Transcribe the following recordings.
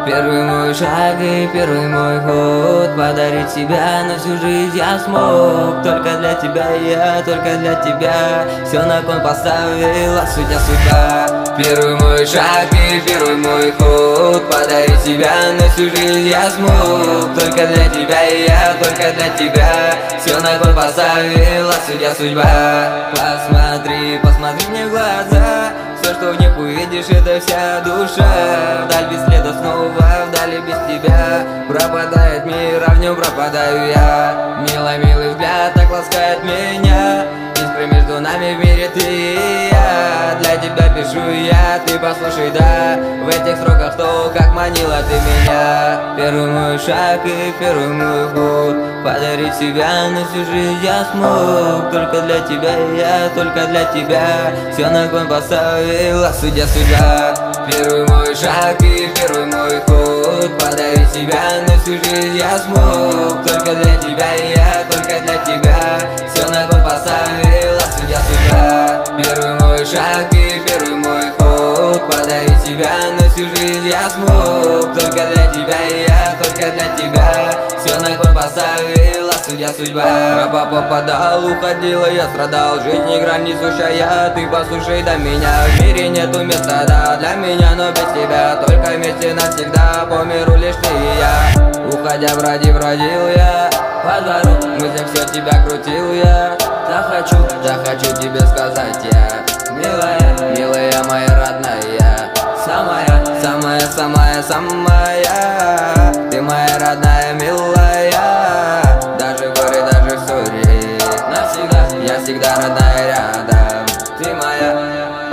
Первый мой шаг и первый мой ход, подарить себя на всю жизнь я смог. Только для тебя я, только для тебя все на кон поставила судьба. Первый мой шаг и первый мой ход, подарить себя на всю жизнь я смог. Только для тебя я, только для тебя все на кон поставила судьба. Посмотри, посмотри мне в глаза, все, что в них увидишь, это вся душа. Вдаль без следа снова, вдали без тебя пропадает мир, а в нем пропадаю я. Милый, милый взгляд так ласкает меня, искры между нами в мире ты и я. Для тебя пишу я, ты послушай, да, в этих строках то, как манила ты меня. Первый мой шаг и первый мой ход, подарить себя на всю жизнь я смог. Только для тебя я, только для тебя все на кон поставила судьба. Первый мой шаг и первый мой ход, подарить себя на всю жизнь я смог. Только для тебя я, только для тебя все на кон поставила судьба. Первый мой шаг и первый мой ход, подарить себя на всю жизнь я смог. Только для тебя я, только для тебя все на кон поставила судьба. Раба попадал, уходила, я страдал, жизнь игра несущая, ты послушай до меня. В мире нету места, да, для меня, но без тебя только вместе навсегда, по миру лишь ты и я. Уходя бродил я по двору, в мыслях все тебя крутил я. Захочу тебе сказать я, милая, милая моя родная, самая, ты моя родная, милая. Даже в горе, даже в ссоре, навсегда, я всегда родная рядом, ты моя.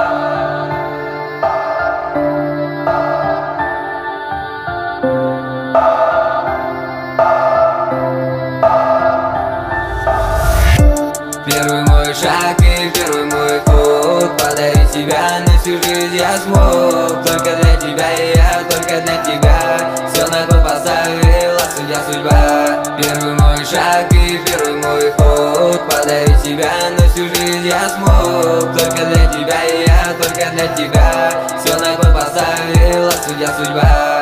Первый мой шаг и первый мой ход, подарить себя на всю жизнь я смог. Только для тебя я, только для тебя все на кон поставила судьба. Первый мой шаг и первый мой ход, подарить себя на всю жизнь я смог. Только для тебя я, только для тебя все на кон поставила судьба.